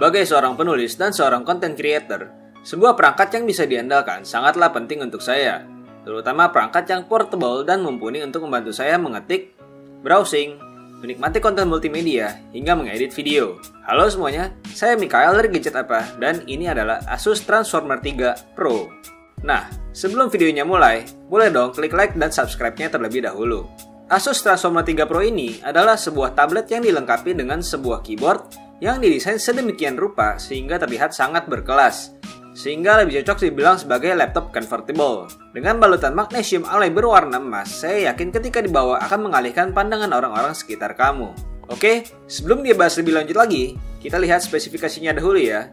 Sebagai seorang penulis dan seorang content creator, sebuah perangkat yang bisa diandalkan sangatlah penting untuk saya, terutama perangkat yang portable dan mumpuni untuk membantu saya mengetik, browsing, menikmati konten multimedia, hingga mengedit video. Halo semuanya, saya Mikael dari Gadget Apa, dan ini adalah Asus Transformer 3 Pro. Nah, sebelum videonya mulai, boleh dong klik like dan subscribe-nya terlebih dahulu. Asus Transformer 3 Pro ini adalah sebuah tablet yang dilengkapi dengan sebuah keyboard yang didesain sedemikian rupa sehingga terlihat sangat berkelas, sehingga lebih cocok dibilang sebagai laptop convertible. Dengan balutan magnesium alloy berwarna emas, saya yakin ketika dibawa akan mengalihkan pandangan orang-orang sekitar kamu. Oke, sebelum dibahas lebih lanjut lagi, kita lihat spesifikasinya dahulu ya.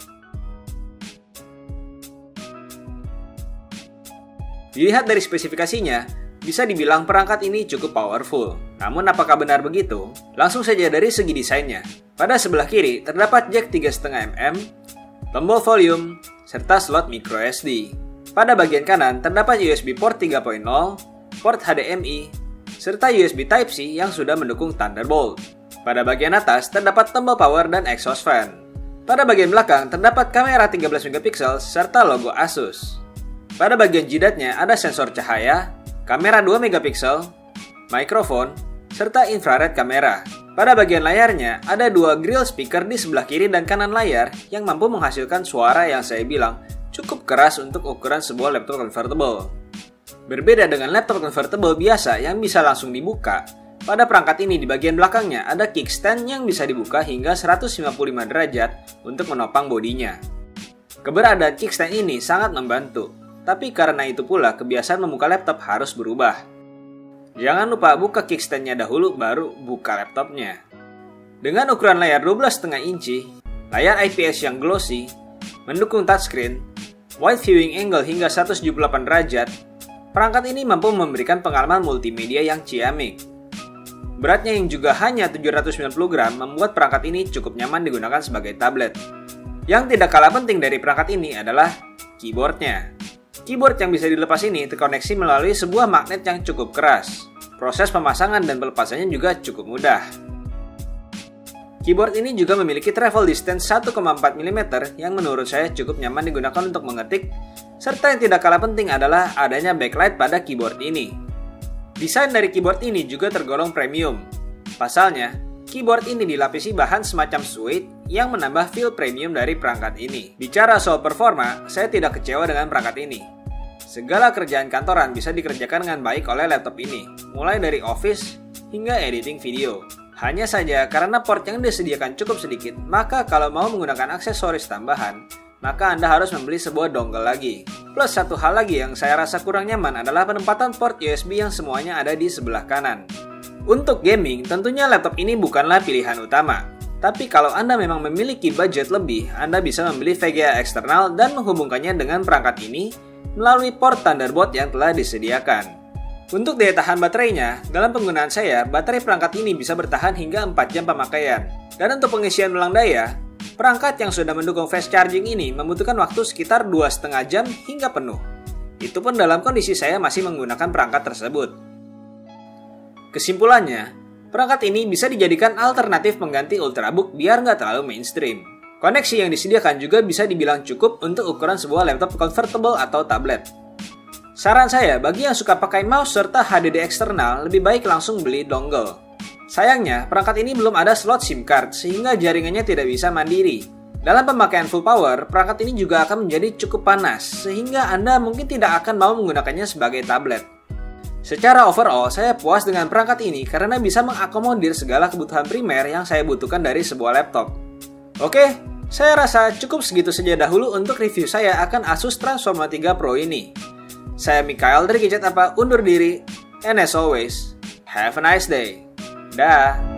Dilihat dari spesifikasinya, bisa dibilang perangkat ini cukup powerful. Namun apakah benar begitu? Langsung saja dari segi desainnya. Pada sebelah kiri terdapat jack 3,5 mm, tombol volume, serta slot microSD. Pada bagian kanan terdapat USB port 3.0, port HDMI, serta USB Type-C yang sudah mendukung Thunderbolt. Pada bagian atas terdapat tombol power dan exhaust fan. Pada bagian belakang terdapat kamera 13 MP serta logo Asus. Pada bagian jidatnya ada sensor cahaya, kamera 2 MP, mikrofon, serta infrared kamera. Pada bagian layarnya ada dua grill speaker di sebelah kiri dan kanan layar yang mampu menghasilkan suara yang saya bilang cukup keras untuk ukuran sebuah laptop convertible. Berbeda dengan laptop convertible biasa yang bisa langsung dibuka, pada perangkat ini di bagian belakangnya ada kickstand yang bisa dibuka hingga 155 derajat untuk menopang bodinya. Keberadaan kickstand ini sangat membantu, tapi karena itu pula kebiasaan membuka laptop harus berubah. Jangan lupa buka kickstand-nya dahulu baru buka laptopnya. Dengan ukuran layar 12,5 inci, layar IPS yang glossy, mendukung touchscreen, wide viewing angle hingga 178 derajat, perangkat ini mampu memberikan pengalaman multimedia yang ciamik. Beratnya yang juga hanya 790 gram membuat perangkat ini cukup nyaman digunakan sebagai tablet. Yang tidak kalah penting dari perangkat ini adalah keyboardnya. Keyboard yang bisa dilepas ini terkoneksi melalui sebuah magnet yang cukup keras. Proses pemasangan dan pelepasannya juga cukup mudah. Keyboard ini juga memiliki travel distance 1,4 mm yang menurut saya cukup nyaman digunakan untuk mengetik, serta yang tidak kalah penting adalah adanya backlight pada keyboard ini. Desain dari keyboard ini juga tergolong premium. Pasalnya, keyboard ini dilapisi bahan semacam suede yang menambah feel premium dari perangkat ini. Bicara soal performa, saya tidak kecewa dengan perangkat ini. Segala kerjaan kantoran bisa dikerjakan dengan baik oleh laptop ini, mulai dari office hingga editing video. Hanya saja karena port yang disediakan cukup sedikit, maka kalau mau menggunakan aksesoris tambahan, maka Anda harus membeli sebuah dongle lagi. Plus satu hal lagi yang saya rasa kurang nyaman adalah penempatan port USB yang semuanya ada di sebelah kanan. Untuk gaming, tentunya laptop ini bukanlah pilihan utama. Tapi kalau Anda memang memiliki budget lebih, Anda bisa membeli VGA eksternal dan menghubungkannya dengan perangkat ini melalui port Thunderbolt yang telah disediakan. Untuk daya tahan baterainya, dalam penggunaan saya, baterai perangkat ini bisa bertahan hingga 4 jam pemakaian. Dan untuk pengisian ulang daya, perangkat yang sudah mendukung fast charging ini membutuhkan waktu sekitar 2,5 jam hingga penuh. Itu pun dalam kondisi saya masih menggunakan perangkat tersebut. Kesimpulannya, perangkat ini bisa dijadikan alternatif pengganti Ultrabook biar nggak terlalu mainstream. Koneksi yang disediakan juga bisa dibilang cukup untuk ukuran sebuah laptop convertible atau tablet. Saran saya, bagi yang suka pakai mouse serta HDD eksternal, lebih baik langsung beli dongle. Sayangnya, perangkat ini belum ada slot SIM card sehingga jaringannya tidak bisa mandiri. Dalam pemakaian full power, perangkat ini juga akan menjadi cukup panas, sehingga Anda mungkin tidak akan mau menggunakannya sebagai tablet. Secara overall, saya puas dengan perangkat ini karena bisa mengakomodir segala kebutuhan primer yang saya butuhkan dari sebuah laptop. Oke, saya rasa cukup segitu saja dahulu untuk review saya akan Asus Transformer 3 Pro ini. Saya Mikael dari Gadget Apa undur diri, and as always, have a nice day. Dah.